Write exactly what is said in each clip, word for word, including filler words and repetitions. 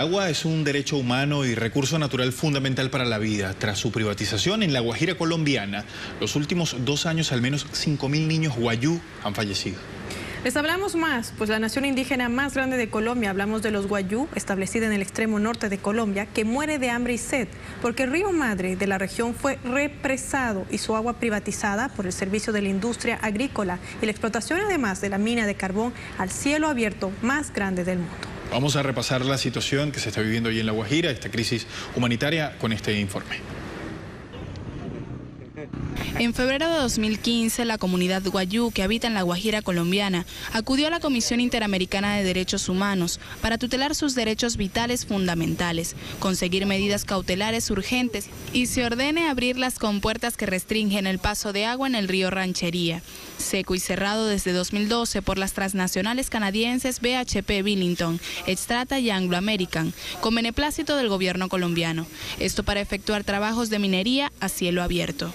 agua es un derecho humano y recurso natural fundamental para la vida. Tras su privatización en La Guajira colombiana, los últimos dos años al menos cinco mil niños guayú han fallecido. Les hablamos más, pues la nación indígena más grande de Colombia, hablamos de los guayú, establecida en el extremo norte de Colombia, que muere de hambre y sed, porque el río Madre de la región fue represado y su agua privatizada por el servicio de la industria agrícola y la explotación además de la mina de carbón al cielo abierto más grande del mundo. Vamos a repasar la situación que se está viviendo allí en La Guajira, esta crisis humanitaria, con este informe. En febrero de dos mil quince, la comunidad guayú que habita en La Guajira colombiana acudió a la Comisión Interamericana de Derechos Humanos para tutelar sus derechos vitales fundamentales, conseguir medidas cautelares urgentes y se ordene abrir las compuertas que restringen el paso de agua en el río Ranchería, seco y cerrado desde dos mil doce por las transnacionales canadienses B H P Billington, Xstrata y Anglo American, con beneplácito del gobierno colombiano. Esto para efectuar trabajos de minería a cielo abierto.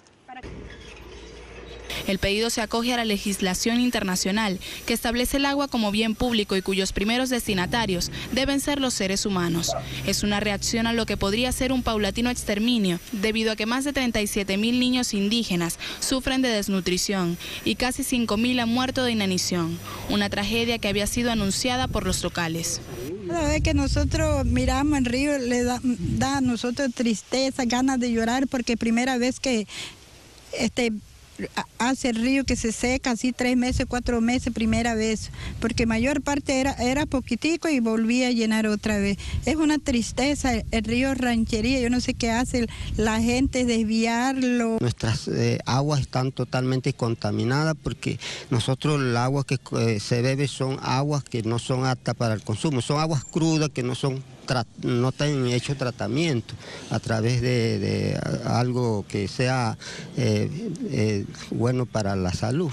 El pedido se acoge a la legislación internacional que establece el agua como bien público y cuyos primeros destinatarios deben ser los seres humanos. Es una reacción a lo que podría ser un paulatino exterminio, debido a que más de treinta y siete mil niños indígenas sufren de desnutrición y casi cinco mil han muerto de inanición, una tragedia que había sido anunciada por los locales. Cada vez que nosotros miramos el río le da, da a nosotros tristeza, ganas de llorar, porque primera vez que este hace el río que se seca así tres meses, cuatro meses, primera vez, porque mayor parte era, era poquitico y volvía a llenar otra vez. Es una tristeza el, el río Ranchería, yo no sé qué hace la gente, desviarlo. Nuestras eh, aguas están totalmente contaminadas porque nosotros el agua que eh, se bebe son aguas que no son aptas para el consumo, son aguas crudas que no son no tienen hecho tratamiento a través de, de algo que sea eh, eh, bueno para la salud.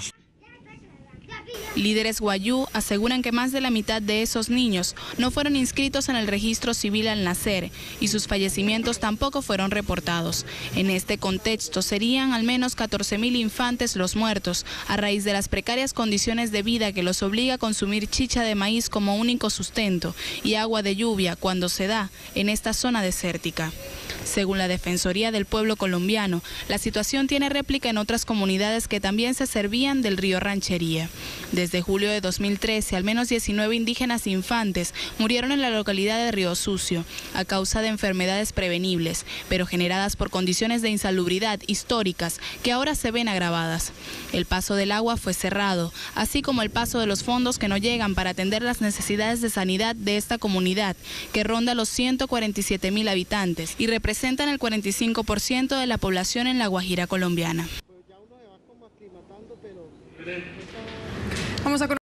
Líderes guayú aseguran que más de la mitad de esos niños no fueron inscritos en el registro civil al nacer y sus fallecimientos tampoco fueron reportados. En este contexto serían al menos catorce mil infantes los muertos a raíz de las precarias condiciones de vida que los obliga a consumir chicha de maíz como único sustento y agua de lluvia cuando se da en esta zona desértica. Según la Defensoría del Pueblo colombiano, la situación tiene réplica en otras comunidades que también se servían del río Ranchería. Desde julio de dos mil trece, al menos diecinueve indígenas infantes murieron en la localidad de Río Sucio a causa de enfermedades prevenibles, pero generadas por condiciones de insalubridad históricas que ahora se ven agravadas. El paso del agua fue cerrado, así como el paso de los fondos que no llegan para atender las necesidades de sanidad de esta comunidad, que ronda los ciento cuarenta y siete mil habitantes y representan el cuarenta y cinco por ciento de la población en La Guajira colombiana. Vamos a